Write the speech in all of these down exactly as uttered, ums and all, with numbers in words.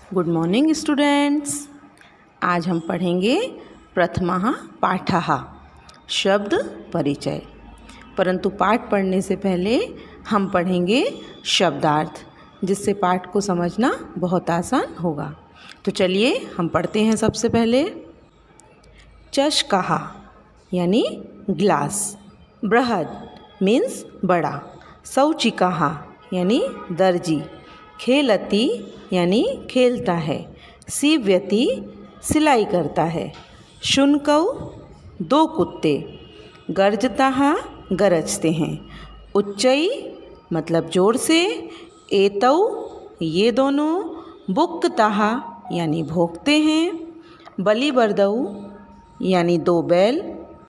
Good morning students. आज हम पढ़ेंगे प्रथमः पाठः शब्द परिचय। परंतु पाठ पढ़ने से पहले हम पढ़ेंगे शब्दार्थ, जिससे पाठ को समझना बहुत आसान होगा। तो चलिए हम पढ़ते हैं। सबसे पहले चषकः यानी ग्लास, बृहद मीन्स बड़ा, शौचिकः यानी दर्जी, खेलति यानी खेलता है, सीव्यति सिलाई करता है, शुनकौ दो कुत्ते, गर्जतः गरजते हैं, उच्चई मतलब जोर से, एतौ ये दोनों, बुक्कतः यानी भोंकते हैं, बलिबर्दौ यानी दो बैल,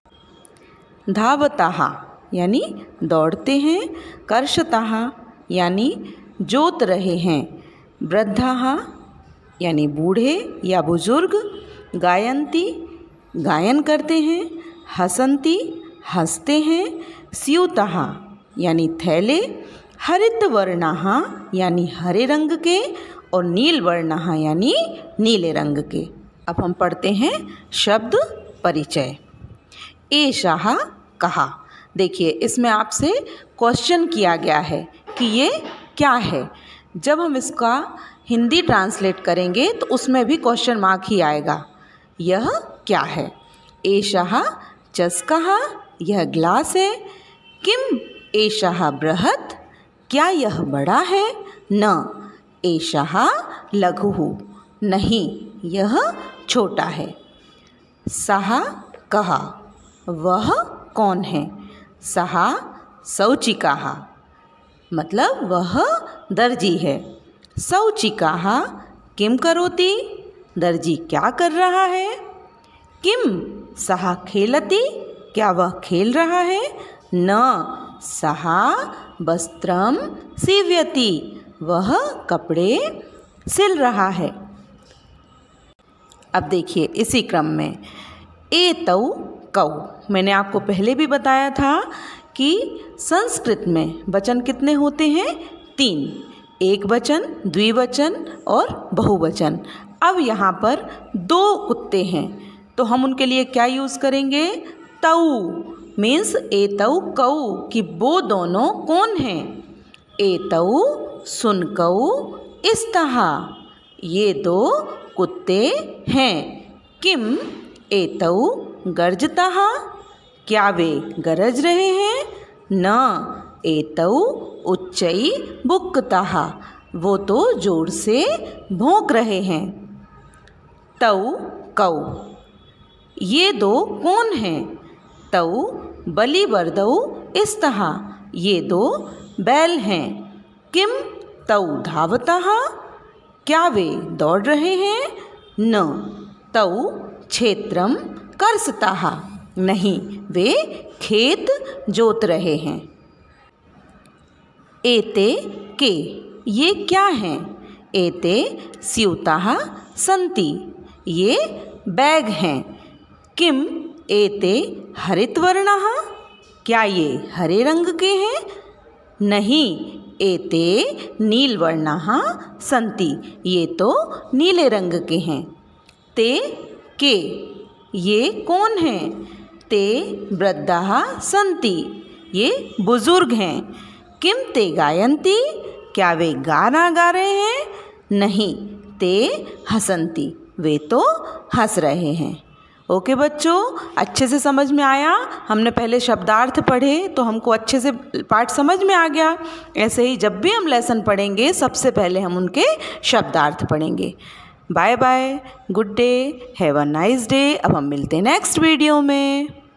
धावतः यानी दौड़ते हैं, कर्षतः यानी जोत रहे हैं, वृद्धाः यानी बूढ़े या बुजुर्ग, गायन्ति गायन करते हैं, हसन्ति हंसते हैं, स्यूतः यानी थैले, हरितवर्णाः यानी हरे रंग के, और नीलवर्णाः यानी नीले रंग के। अब हम पढ़ते हैं शब्द परिचय। एषः कहा। देखिए, इसमें आपसे क्वेश्चन किया गया है कि ये क्या है। जब हम इसका हिंदी ट्रांसलेट करेंगे तो उसमें भी क्वेश्चन मार्क ही आएगा। यह क्या है? एषः चषकः, यह ग्लास है। किम एषः बृहत्, क्या यह बड़ा है? न एषः लघुः, नहीं यह छोटा है। सः कः, वह कौन है? सः शौचिकः मतलब वह दर्जी है। शौचिकः किम करोति, दर्जी क्या कर रहा है? किम सः खेलति, क्या वह खेल रहा है? न सः वस्त्रं सीव्यति, वह कपड़े सिल रहा है। अब देखिए इसी क्रम में एतौ कौ, मैंने आपको पहले भी बताया था कि संस्कृत में वचन कितने होते हैं? तीन, एक वचन, द्विवचन और बहुवचन। अब यहाँ पर दो कुत्ते हैं तो हम उनके लिए क्या यूज़ करेंगे? तौ मीन्स एतौ कौ, कि वो दोनों कौन हैं? एतौ शुनकौ स्तः, ये दो कुत्ते हैं। किम एतौ गर्जतः, क्या वे गरज रहे हैं? न एतौ उच्चै बुक्कतः, वो तो जोर से भौंक रहे हैं। तौ कौ, ये दो कौन हैं? तौ बलिबर्दौ स्तः, ये दो बैल हैं। किम तौ धावतः, क्या वे दौड़ रहे हैं? न तौ क्षेत्रं कर्षतः, नहीं वे खेत जोत रहे हैं। एते के, ये क्या हैं? एते स्यूताः सन्ति, ये बैग हैं। किम एते हरितवर्णाः, क्या ये हरे रंग के हैं? नहीं एते नीलवर्णाः सन्ति, ये तो नीले रंग के हैं। ते के, ये कौन हैं? ते वृद्धाः सन्ति, ये बुजुर्ग हैं। किम ते गायन्ति, क्या वे गाना गा रहे हैं? नहीं ते हसन्ति, वे तो हंस रहे हैं। ओके बच्चों, अच्छे से समझ में आया? हमने पहले शब्दार्थ पढ़े तो हमको अच्छे से पाठ समझ में आ गया। ऐसे ही जब भी हम लेसन पढ़ेंगे सबसे पहले हम उनके शब्दार्थ पढ़ेंगे। Bye bye, good day, have a nice day. अब हम मिलते हैं नेक्स्ट वीडियो में।